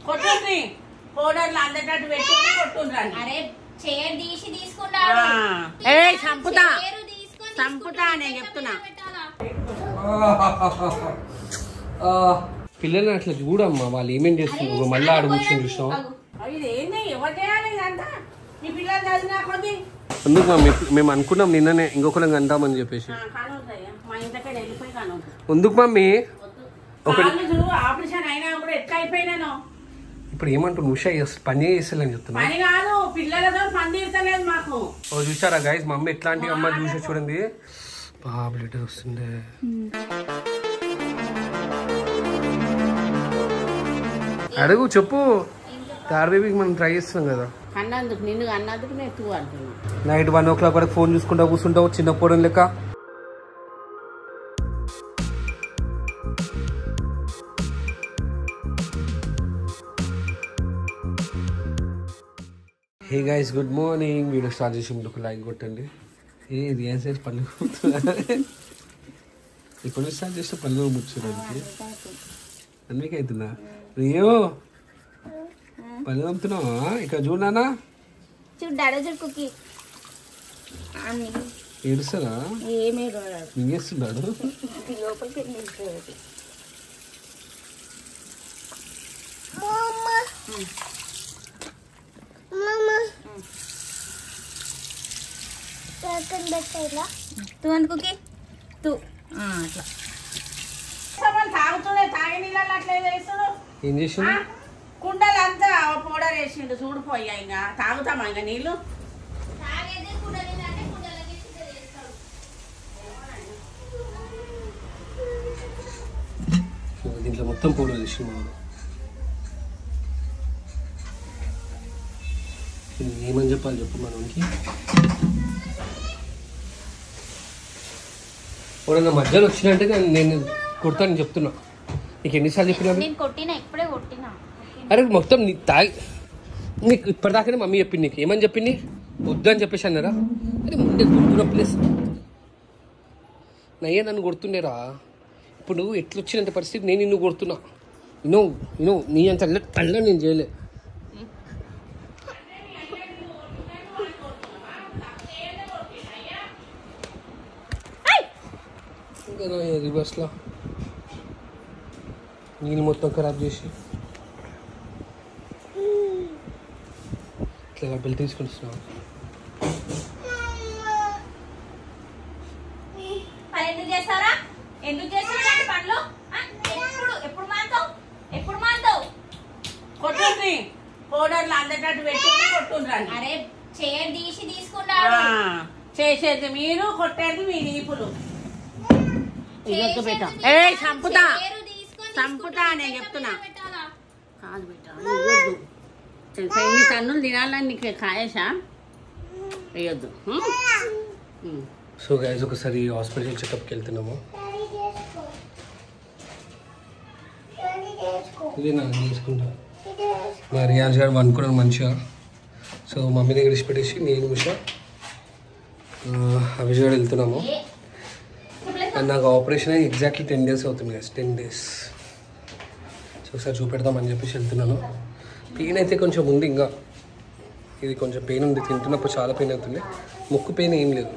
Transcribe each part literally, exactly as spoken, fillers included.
కొట్టుండ్రి పౌడర్లు అందటట్టు పెట్టి కొట్టుండ్రండి. అరే చైర్ తీసి తీసుకున్నాడు. ఏ సంపుతా సంపుతా నేను చెప్తున్నా. పిల్లల్ని అట్లా చూడమ్మా, వాళ్ళు ఏమేం చేస్తున్నారు. మళ్ళీ ఆడ కూర్చొని చూసాం. ఇదేంది ఎవరు చేయాలి ఇదంతా? మీ పిల్లలు చదివినా కొద్ది అందుకు మేము అనుకున్నాం నిన్ననే ఇంకొకరికి అందామని చెప్పేసి. మా ఇంటికి వెళ్ళిపోయి కాను. ఎందుకు మమ్మీ ఆపరేషన్ అయినా కూడా ఎట్లా అయిపోయినాను. ఇప్పుడు ఏమంటారు ఉషా పని చేస్తలేని చెప్తున్నా. పని కాదు పిల్లలతో పని తీర్చలేదు మాకు. ఓ చూసారా గైస్, మమ్మీ ఎట్లాంటి అమ్మ చూసా చూడండి. బాబు లీటర్ వస్తుంది. అడుగు చెప్పు. థర్డ్ బేబీకి మనం ట్రై చేస్తున్నాం కదా. అన్నందుకు నిన్ను అన్నందుకు నేను టూ అంటున్నా. నైట్ వన్ ఓ క్లాక్ వరకు ఫోన్ చూసుకుంటా కూర్చుంటావు చిన్న పోవడం లెక్క. Hey guys, good morning. Video start చేసి ముందుకు లైక్ కొట్టండి. ఏ రియాన్ సైజ్ పళ్ళు ఇప్పుడు స్టార్ట్ చేస్తే పళ్ళు ముచ్చడానికి అందుకే అవుతుందా? రియో పళ్ళు పంపుతున్నావా? ఇక్కడ చూడనా చూడ్డాడు చూడుకి ఏడుస్తారా? మింగేస్తున్నాడు. తాగుతుండే తాగి నీళ్ళు అట్లా వేస్తాడు. ఏం చేసిండు? కుండలు అంతా పౌడర్ వేసిండు చూడిపోయా. ఇంకా తాగుతామా ఇంకా నీళ్ళు? దీంట్లో మొత్తం పౌడర్ వేసిండు. ఏమని చెప్పాలి చెప్పు మనకి. ఎవరన్నా మధ్యలో వచ్చినంటే నేను నేను కొడతానని చెప్తున్నా. నీకు ఎన్నిసార్లు చెప్పినా? అరే మొత్తం నీ తాగి నీకు ఇప్పటిదాకానే మమ్మీ చెప్పింది. నీకు ఏమని చెప్పింది? వద్దు అని చెప్పేసి అన్నారా? అరే ముందే గుర్తున్న ప్లేస్ నయ్యే నన్ను కొడుతుండేరా. ఇప్పుడు నువ్వు ఎట్లొచ్చినంత పరిస్థితి నేను నిన్ను కొడుతున్నా. ఇనో ఇనో నీ అంత అల్ల నేను చేయలే. రివర్స్లో నీళ్ళు మొత్తం ఖరాబ్ చేసి ఇట్లా బిల్ తీసుకొస్తున్నావు. ఎందుకు చేస్తారా? ఎందుకు చేస్తారు పనులు? ఎప్పుడు ఎప్పుడు మాంతావు ఎప్పుడు మాంతావు? కొట్టుండ్రి పౌడర్లు అందటట్టు పెట్టి కొట్టుండ్రండి. అరే చైర్ తీసి తీసుకున్నాడు. చేసేది మీరు, కొట్టేది మీ నీపులు. ఏ సంపుతా సంపుతా నేను చెప్తున్నా. కాదు బిడ్డ వేయొద్దు. ఇన్ని తన్నులు తినాలని నీకు కాయేసా వేయొద్దు. సో గైస్ ఒకసారి హాస్పిటల్ చెకప్కి వెళ్తున్నాము. ఇది నాకు తీసుకుంటా. మా రియాజ్ గారు అనుకున్నాను మంచిగా. సో మమ్మీ దగ్గర ఇచ్చిపెట్టేసి నేను ఉషా అభిష్ గారు వెళ్తున్నాము. అండ్ నాకు ఆపరేషన్ అయ్యి ఎగ్జాక్ట్లీ టెన్ డేస్ అవుతుంది గైస్. టెన్ డేస్ సో ఒకసారి చూపెడదామని చెప్పేసి వెళ్తున్నాను. పెయిన్ అయితే కొంచెం ఉంది, ఇంకా ఇది కొంచెం పెయిన్ ఉంది. తింటున్నప్పుడు చాలా పెయిన్ అవుతుంది. ముక్కు పెయిన్ ఏం లేదు.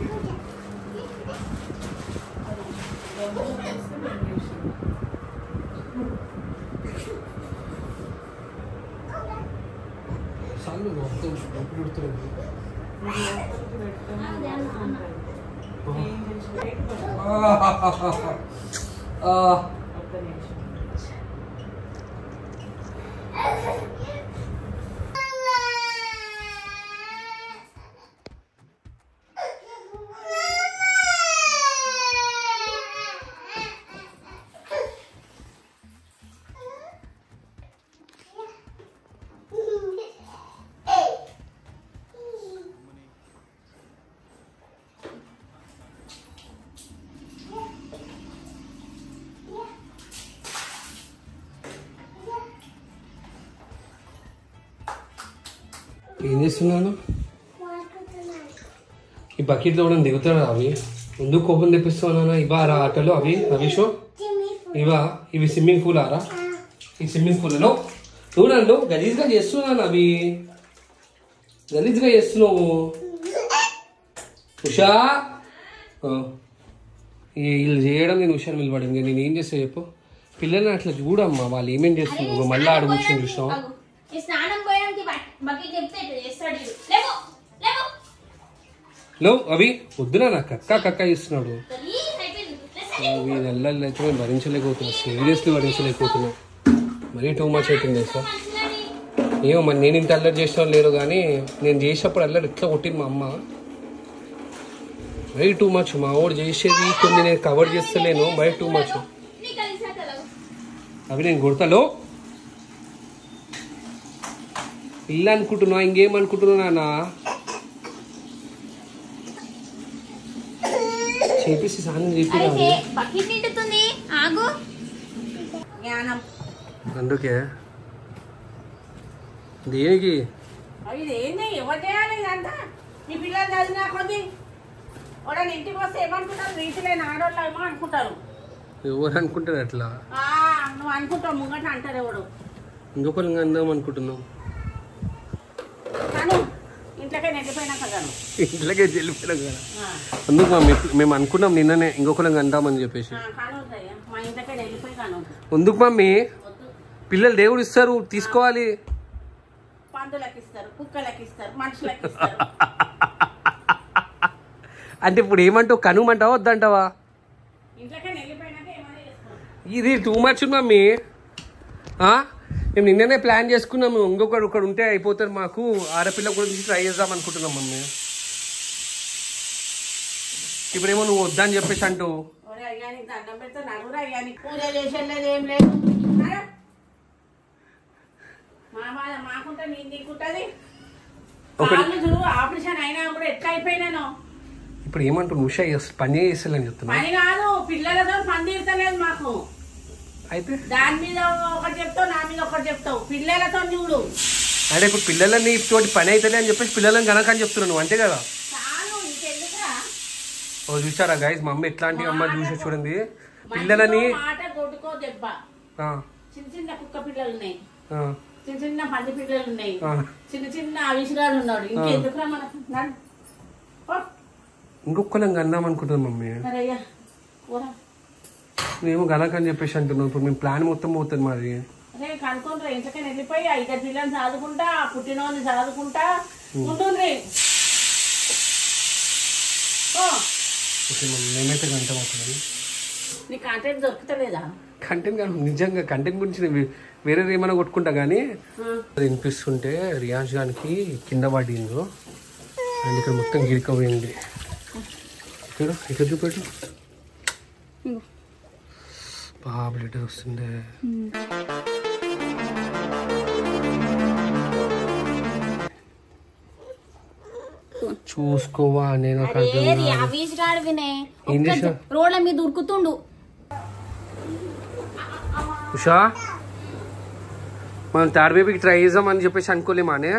ఏం చేస్తున్నాను? ఈ బకెట్లో కూడా దిగుతాడా? అవి ముందు కోపం తెప్పిస్తున్నానా? ఇవా రా ఆటలు అవి అవిషో ఇవా? ఇవి స్విమ్మింగ్ పూల్ ఆరా? ఈ స్విమ్మింగ్ పూల్లో నువ్వు నన్ను గలీజ్గా చేస్తున్నాను అవి గలీజ్గా చేస్తున్నావు ఉషా వీళ్ళు చేయడం నేను ఉషాను నిలబడింది నేను ఏం చేస్తా చెప్పు పిల్లల్ని అట్లా చూడమ్మా వాళ్ళు ఏమేం చేస్తున్నారు మళ్ళీ ఆడ కూర్చొని చూసినావు స్నానం పోయడానికి బకెట్ చెప్తే చేస్తాడు లేవో లేవో లో అవి వద్దునా నాకు కక్క కక్క ఇస్తున్నాడు అవి నెలలు అయితే మేము భరించలేకపోతున్నాం సీరియస్లీ భరించలేకపోతున్నాం మరీ టూ మచ్ అవుతుంది సార్ ఏమో మరి నేను ఇంత అల్లరి చేసిన లేరు కానీ నేను చేసినప్పుడు అల్లరి ఎట్లా కొట్టింది మా అమ్మ మరీ టూ మచ్ మా వాడు చేసేది కొన్ని నేను కవర్ చేస్తలేను మరీ టూ మచ్ అవి నేను కొడతాలో ఇల్లు అనుకుంటున్నా ఇంకేమనుకుంటున్నా నాన్న చేపిస్తే స్నానం చేపి బకెట్ నిండుతుంది ఆగు జ్ఞానం అందుకే దేనికి ఇది ఏంది ఎవరు చేయాలి ఇదంతా నీ పిల్లలు చదివినా కొద్ది వాడు ఇంటికి వస్తే ఏమనుకుంటారు రీతిలేని ఆడవాళ్ళు ఏమో అనుకుంటారు ఎవరు అనుకుంటారు అట్లా నువ్వు అనుకుంటావు ముంగట అంటారు ఎవడు ఇంకొకరు అందాం అనుకుంటున్నాం కాను ఇంట్లోకే వెళ్ళిపోయినాక కాను ఇంట్లోకే వెళ్ళిపోయినాం కదా అందుకు మమ్మీ మేము అనుకున్నాం నిన్ననే ఇంకొకరు అందామని చెప్పేసి కాను మా ఇంట్లోకే వెళ్ళిపోయి కాను ఎందుకు మమ్మీ పిల్లలు దేవుడు ఇస్తారు తీసుకోవాలి పందులకు ఇస్తారు కుక్కలకు ఇస్తారు మనుషులకు ఇస్తారు అంటే ఇప్పుడు ఏమంటావు కనుమంటావా వద్దంటావా ఇంట్లోకే వెళ్ళిపోయినాక ఏమైనా చేస్తారు ఇది టూ మచ్ మమ్మీ మేము నిన్ననే ప్లాన్ చేసుకున్నాము ఇంకొకరు ఒకడు ఉంటే అయిపోతారు మాకు ఆడపిల్ల గురించి ట్రై చేద్దాం అనుకుంటున్నాం మమ్మీ ఇప్పుడేమో నువ్వు వద్దని చెప్పేసి అంటూ అయ్యా నీకు దండం పెడితే నలుగురు అయ్యా నీకు పూజ చేసేది ఏం లేదు మా బాధ మాకుంటా నీ నీకుంటది చూడు ఆపరేషన్ అయినా కూడా ఎట్లా అయిపోయినాను ఇప్పుడు ఏమంటావు ఉషా పని చేసేయాలని చెప్తున్నా పని కాదు పిల్లలతో పని తీర్చలేదు మాకు అయితే దాని మీద ఒకటి చెప్తావు నా మీద ఒకటి చెప్తావు పిల్లలతో చూడు అంటే ఇప్పుడు పిల్లలని తోటి పని అవుతుంది అని చెప్పేసి పిల్లలని కనుక అని చెప్తున్నాను అంతే కదా చాలు ఇంకెందుకురా ఓ చూసారా గైస్ మా అమ్మ ఎట్లాంటి అమ్మ చూసి చూడండి పిల్లలని మాట కొట్టుకో దెబ్బ చిన్న చిన్న కుక్క పిల్లలు ఉన్నాయి చిన్న చిన్న పంది పిల్లలు ఉన్నాయి చిన్న చిన్న అవిషరాలు ఉన్నాడు ఇంకెందుకురా మనకు ఇంకొకళ్ళం అన్నాం అనుకుంటున్నాం మమ్మీ అయ్యా కూర మేము గనక అని చెప్పేసి అంటున్నాం ఇప్పుడు మేము ప్లాన్ మొత్తం పోతుంది మాది అదే కనుక్కుంటారా ఇంతకని వెళ్ళిపోయి ఇద్దరు పిల్లల్ని చదువుకుంటా పుట్టినోని చదువుకుంటా ఉంటుంది ఓకే మమ్మీ మేమైతే గంట అవుతున్నాం నీ కంటెంట్ దొరుకుతలేదా కంటెంట్ కానీ నిజంగా కంటెంట్ గురించి వేరే ఏమైనా కొట్టుకుంటా కానీ వినిపిస్తుంటే రియాజ్ గానికి కింద పడిందో అండ్ ఇక్కడ మొత్తం గిరికపోయింది ఇక్కడ ఇక్కడ చూపెట్టు బాబు లీటర్ వస్తుంది చూసుకోవా నేను రోడ్ల మీద ఉరుకుతుండు ఉషా మనం థర్డ్ బేబీకి ట్రై చేద్దామని చెప్పేసి అనుకోలేమానే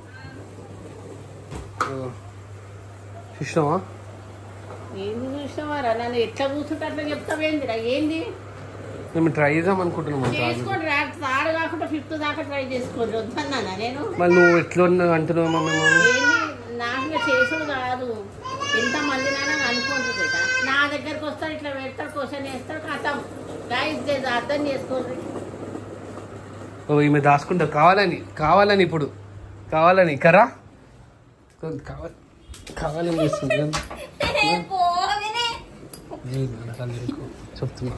చూసినావా ఏంది చూసినావారా నన్ను ఎట్లా కూర్చుంటే అట్లా చెప్తావేందిరా ఏంది మేము ట్రై చేద్దాం అనుకుంటున్నాం చేసుకోండి థర్డ్ కాకుండా ఫిఫ్త్ దాకా ట్రై చేసుకోండి వద్దన్నా నేను మరి నువ్వు ఎట్లా అంటున్నావు మమ్మీ ఏంది నాకు చేసుడు కాదు ఎంతమంది నాన్న అనుకుంటుంది నా దగ్గరకు వస్తాడు ఇట్లా పెడతాడు క్వశ్చన్ వేస్తాడు కథం గాయస్ అర్థం చేసుకోండి ఓ ఈమె దాచుకుంటారు కావాలని కావాలని ఇప్పుడు కావాలని కరా కావాలి కావాలని చేస్తుంది చెప్తున్నా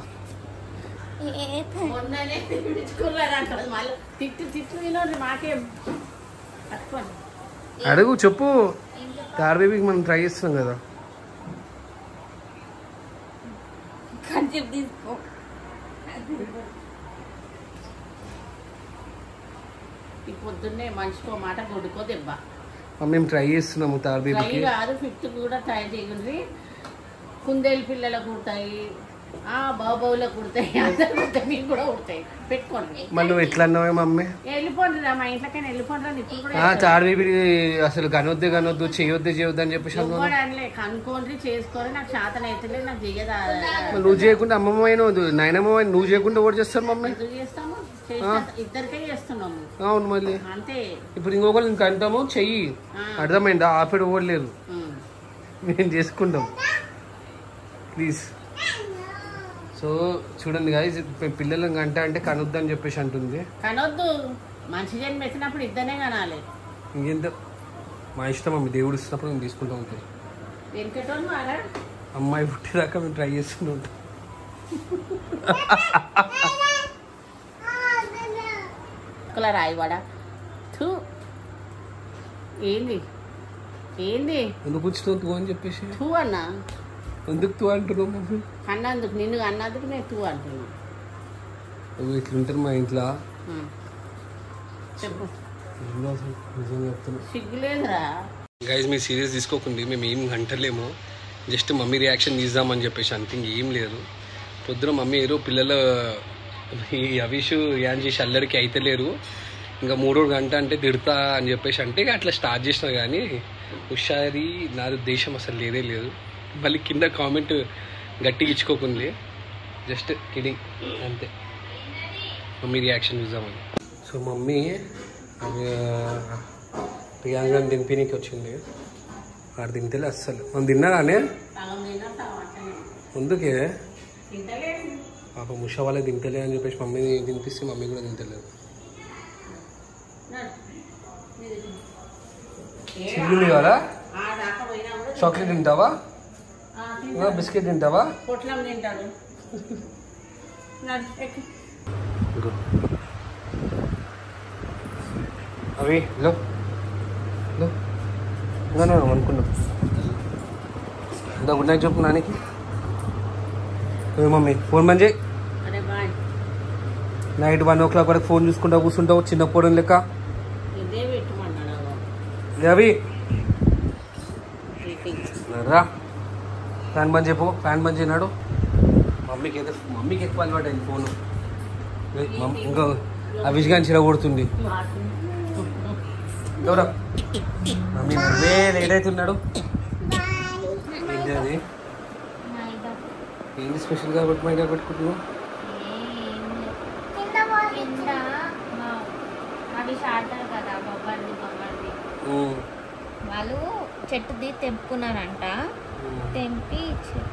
మొన్ననే విడుచుకున్నారంటారు మళ్ళీ తిట్టు తిట్టు వినోడు మాకేం అడుగు చెప్పు థర్డ్ బేబీకి మనం ట్రై చేస్తున్నాం కదా తీసుకో ఈ పొద్దున్నే మనిషికో మాట కొడుకో దెబ్బ మేము ట్రై చేస్తున్నాము థర్డ్ ట్రై బేబీకి కాదు ఫిఫ్త్ కూడా ట్రై చేయండి కుందేలు పిల్లలకు కుడతాయి ఆ బాబులకు కుడతాయి అందరు కుడతాయి మీకు కూడా కుడతాయి పెట్టుకోండి మళ్ళీ నువ్వు ఎట్లా అన్నావే మమ్మీ వెళ్ళిపోండి రా మా ఇంట్లోకైనా వెళ్ళిపోండి ఇప్పుడు కూడా థర్డ్ బేబీ అసలు కనొద్దే కనొద్దు చేయొద్దు చేయొద్దు అని చెప్పేసి అనుకోవడానికి కనుక్కోండి చేసుకోండి నాకు శాతం అయితే నాకు చెయ్యదా నువ్వు చేయకుండా అమ్మమ్మ అయినా నాయనమ్మ నువ్వు చేయకుండా ఓడి చేస్తాను మమ్మీ ఎందుకు చేస్తాము ఇద్దరికే చేస్తున్నాము. అవును మళ్ళీ అంతే. ఇప్పుడు ఇంకొకరు ఇంక అంటాము చెయ్యి, అర్థమైందా? ఆపేడు ఓడలేదు, మేము చేసుకుంటాం ప్లీజ్. సో చూడండి గాయస్, పిల్లలు గంట అంటే కనొద్దు అని చెప్పేసి అంటుంది. కనొద్దు, మంచి జన్మ ఎత్తినప్పుడు ఇద్దరే కనాలి. ఇంకెంత మా ఇష్టం, అమ్మ దేవుడు ఇస్తున్నప్పుడు మేము తీసుకుంటూ ఉంటాం. వెంకటోళ్ళు వారా అమ్మాయి పుట్టేదాకా మేము ట్రై చేస్తూనే ఉంటాం. రాయివాడా తూ ఏంది ఏంది ఎందుకు ఉంచుతావు తూ అని చెప్పేసి తూ అన్నా, ఎందుకు తూ అంటున్నావు? అన్నందుకు నిన్ను అన్నందుకు నేను తూ అంటున్నా. ఇట్లుంటారు మా ఇంట్లో. చెప్పు, నిజంగా చెప్తున్నా. సిగ్గులేదురా గైజ్, మీరు సీరియస్ తీసుకోకండి, మేము ఏం అంటలేము, జస్ట్ మమ్మీ రియాక్షన్ తీద్దామని చెప్పేసి అంత ఇంకేం లేదు. పొద్దున మమ్మీ ఏదో పిల్లలు ఈ అవిషు యాన్ చేసి అల్లరికి అయితే లేరు, ఇంకా మూడో గంట అంటే తిడతా అని చెప్పేసి అంటే అట్లా స్టార్ట్ చేసిన. కానీ హుషారి నా ఉద్దేశం అసలు లేదే లేదు. మళ్ళీ కింద కామెంట్ గట్టిగా ఇచ్చుకోకుంది, జస్ట్ కిడింగ్ అంతే, మమ్మీ రియాక్షన్ చూద్దామని. సో మమ్మీ ప్రియాంకని దింపినీకి వచ్చింది, ఆడు తింటలే అస్సలు. మనం తిన్నానే ముందుకే పాప ముష వాళ్ళే తింటలే అని చెప్పేసి మమ్మీని తినిపిస్తే మమ్మీ కూడా తింటలేదు. చిల్లుంది కదా, చాక్లెట్ తింటావా, బిస్కెట్ తింటావా? పొట్లం తింటాడు. అవి లో అనుకున్నాం. ఇందా గుడ్ నైట్ చెప్పు నానికి. మమ్మీ ఫోన్ మంచి నైట్ వన్ ఓ క్లాక్ వరకు ఫోన్ చూసుకుంటా కూర్చుంటావు చిన్న పోవడం లెక్క. అవి రా ఫ్యాన్ బంద్ చెప్పు, ఫ్యాన్ బంద్ చేయనాడు. మమ్మీకి అయితే మమ్మీకి ఎక్కువ అలవాటు అయింది ఫోన్. ఇంకా అవిష్ గాని చిర కొడుతుంది. ఎవరా మమ్మీ నువ్వే లేట్ అవుతున్నాడు. ఏంటి అది, ఏంటి స్పెషల్ కాబట్టి మైదా పెట్టుకుంటున్నావు? వాళ్ళు చెట్టుది తెంపుకున్నారంట, తెంపి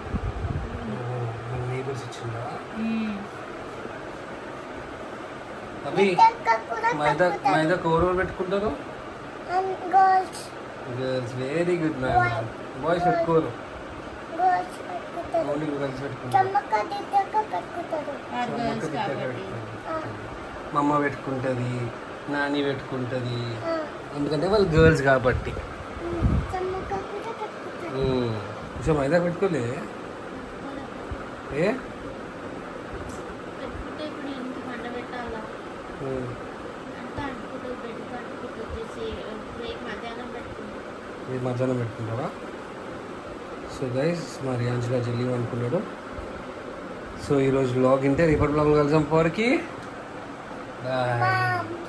అవి మైదా మైదా కూర పెట్టుకుంటారు. Girls very good ma'am. Boys పెట్టుకోరు, ఓన్లీ గర్ల్స్ పెట్టుకుంటారు. మా అమ్మ పెట్టుకుంటుంది, నాని పెట్టుకుంటుంది, ఎందుకంటే వాళ్ళు గర్ల్స్ కాబట్టి. కొంచెం మైదా పెట్టుకోలే ఏ మీరు మధ్యాహ్నం పెట్టుకుంటావా? సో గైస్ మా రియాన్స్గా జల్లి అనుకున్నాడు. సో ఈరోజు బ్లాగ్ ఇంటే, రేపటి బ్లాగ్ కలిసాం. పోరికి బాయ్.